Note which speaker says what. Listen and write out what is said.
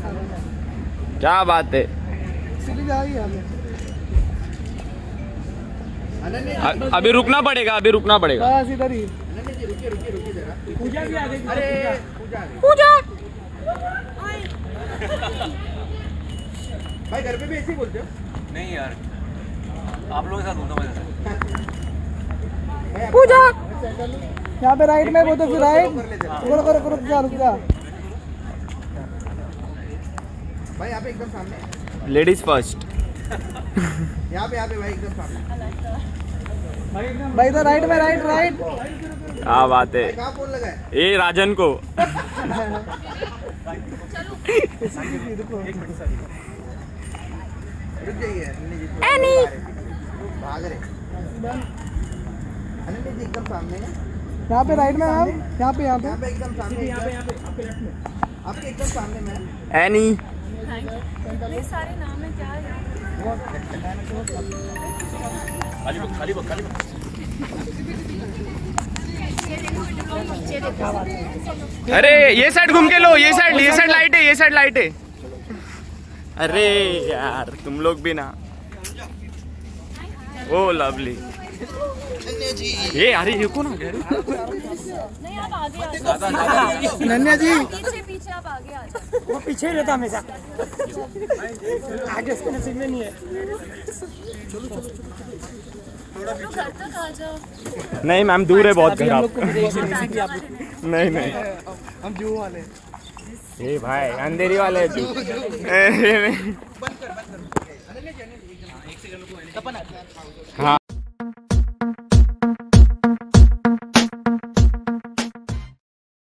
Speaker 1: क्या बात है। अभी रुकना पड़ेगा, अभी रुकना पड़ेगा।
Speaker 2: इधर ही पूजा भी आ गई। अरे
Speaker 3: पूजा
Speaker 2: भाई घर पे भी ऐसे ही बोलते हो?
Speaker 4: नहीं यार, आप लोगों के साथ घूमना मजा है।
Speaker 3: पूजा
Speaker 2: यहाँ पे राइट में वो तो फिर राइट रुक जा भाई, यहाँ पे एकदम सामने
Speaker 1: लेडीज फर्स्ट।
Speaker 2: यहाँ पे भाई एकदम सामने भाई, इधर राइट में राइट।
Speaker 1: क्या बात है।
Speaker 2: कहाँ फोन लगा है?
Speaker 1: ए राजन को।
Speaker 2: रुक जाइए
Speaker 3: एनी
Speaker 2: भाग रहे। अनन्या जी एकदम सामने है। यहाँ पे राइट में मैम, यहाँ पे एकदम सामने, आपके एकदम सामने मैम।
Speaker 1: एनी
Speaker 3: इतने सारे नाम है क्या यार।
Speaker 4: खाली बक।
Speaker 1: अरे ये साइड घूम के लो, ये साइड लाइट है। अरे यार तुम लोग भी ना। Oh lovely. ये अरे रुको ना।
Speaker 3: नहीं आप आगे आ जाओ।
Speaker 2: अनन्या जी
Speaker 3: पीछे आप आगे आ जाओ।
Speaker 2: वो पीछे ही रहता हमेशा, आगे उसके नसीब में नहीं है।
Speaker 3: लोग घर तक आ जाओ।
Speaker 1: नहीं मैम दूर है बहुत घर। नहीं
Speaker 2: हम जू वाले।
Speaker 1: ये भाई अंधेरी वाले तू। हाँ